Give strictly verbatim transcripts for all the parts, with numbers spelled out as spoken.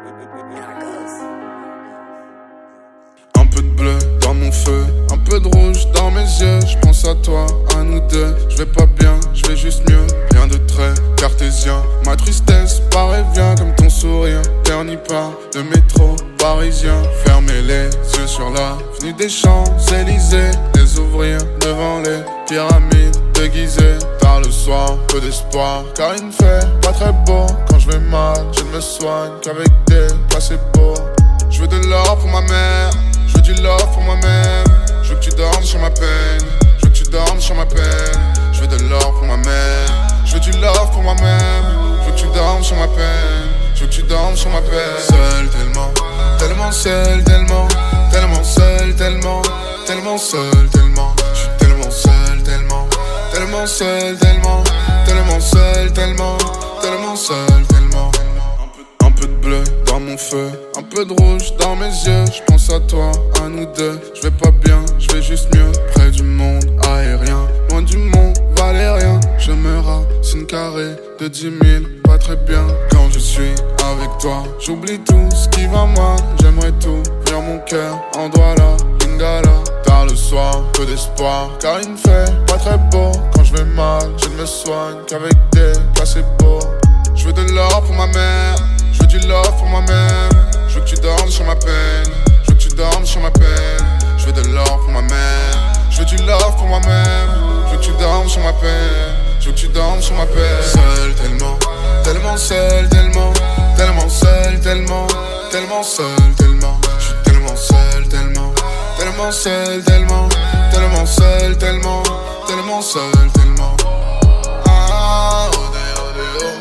Un peu de bleu dans mon feu, un peu de rouge dans mes yeux. Je pense à toi, à nous deux. Je vais pas bien, je vais juste mieux. Rien de très cartésien. Ma tristesse paraît bien comme ton sourire. Dernier pas de métro parisien. Fermez les yeux sur l'avenue des Champs-Élysées. Les ouvrir devant les pyramides déguisées. Tard le soir, peu d'espoir, car il ne fait pas très beau. Quand je vais mal, je ne me soigne qu'avec des placebos. Je veux de l'or pour ma mère, je veux du love pour moi-même. Je veux que tu dormes sur ma peine, je veux que tu dormes sur ma peine. Je veux de l'or pour ma mère, je veux du love pour moi-même. Je veux que tu dormes sur ma peine, je veux que tu dormes sur ma peine. Seul tellement, tellement seul, tellement, tellement seul, tellement, tellement seul, tellement. Je suis tellement seul, tellement, tellement seul, tellement, tellement seul, tellement, tellement seul, tellement. Un peu de bleu dans mon feu, un peu de rouge dans mes yeux. Je pense à toi, à nous deux. Je vais pas bien, je vais juste mieux. Près du monde aérien, loin du mont Valérien. Je me racine carré de dix mille, pas très bien. Quand je suis avec toi, j'oublie tout ce qui va mal. J'aimerais tout, faire mon cœur en Douala, Lingala. Tard le soir, peu d'espoir, car il ne fait pas très beau. Quand je vais mal, je ne me soigne qu'avec des placebos. Je veux de l'or pour ma mère, je veux du love pour moi-même. Je veux que tu dormes sur ma peine, je veux que tu dormes sur ma peine. Je veux de l'or pour ma mère, je veux du love pour moi-même. Je veux que tu dormes sur ma peine, je veux que tu dormes sur ma peine. Seul tellement, tellement seul, tellement, tellement seul, tellement, tellement seul, tellement. Je suis tellement seul, tellement, tellement seul, tellement, tellement seul, tellement, tellement seul, tellement. Ah, oh, oh, oh.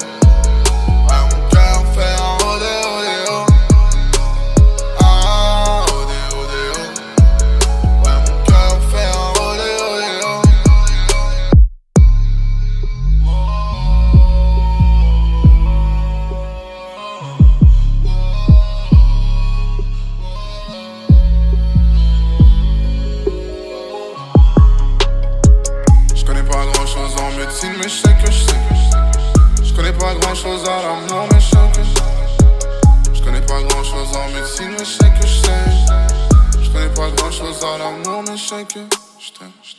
Mais je sais que je sais je connais pas grand chose à l'amour, mais je sais que je connais pas grand chose en médecine, mais je sais que je sais je connais pas grand chose à l'amour, mais je sais que je t'aime.